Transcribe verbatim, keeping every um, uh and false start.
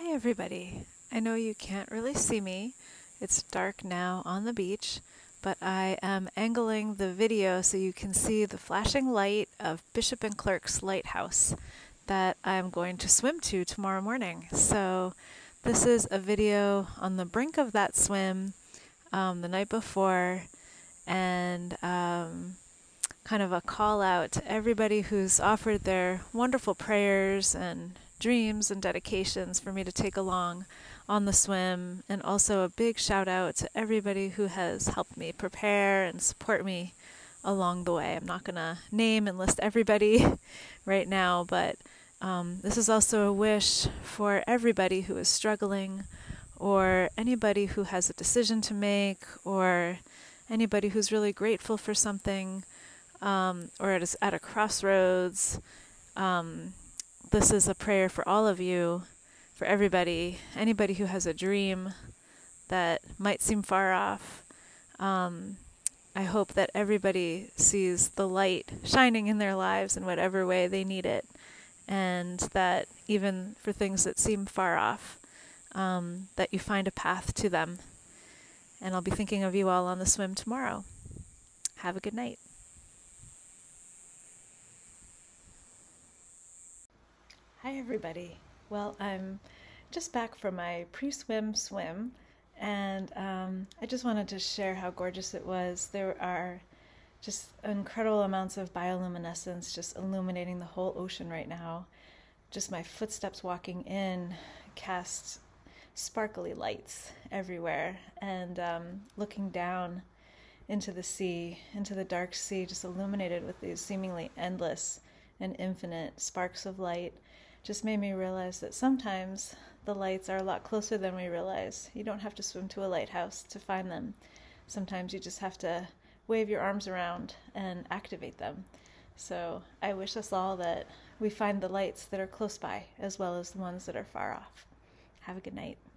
Hi everybody. I know you can't really see me. It's dark now on the beach, but I am angling the video so you can see the flashing light of Bishop and Clerks lighthouse that I'm going to swim to tomorrow morning. So this is a video on the brink of that swim um, the night before, and um, kind of a call out to everybody who's offered their wonderful prayers and dreams and dedications for me to take along on the swim, and also a big shout out to everybody who has helped me prepare and support me along the way. I'm not going to name and list everybody right now, but um, this is also a wish for everybody who is struggling, or anybody who has a decision to make, or anybody who's really grateful for something, um, or at a, at a crossroads. Um, This is a prayer for all of you, for everybody, anybody who has a dream that might seem far off. Um, I hope that everybody sees the light shining in their lives in whatever way they need it, and that even for things that seem far off, um, that you find a path to them. And I'll be thinking of you all on the swim tomorrow. Have a good night. Hi everybody. Well, I'm just back from my pre-swim swim, and um, I just wanted to share how gorgeous it was. There are just incredible amounts of bioluminescence just illuminating the whole ocean right now. Just my footsteps walking in cast sparkly lights everywhere, and um, looking down into the sea, into the dark sea, just illuminated with these seemingly endless and infinite sparks of light, just made me realize that sometimes the lights are a lot closer than we realize. You don't have to swim to a lighthouse to find them. Sometimes you just have to wave your arms around and activate them. So I wish us all that we find the lights that are close by as well as the ones that are far off. Have a good night.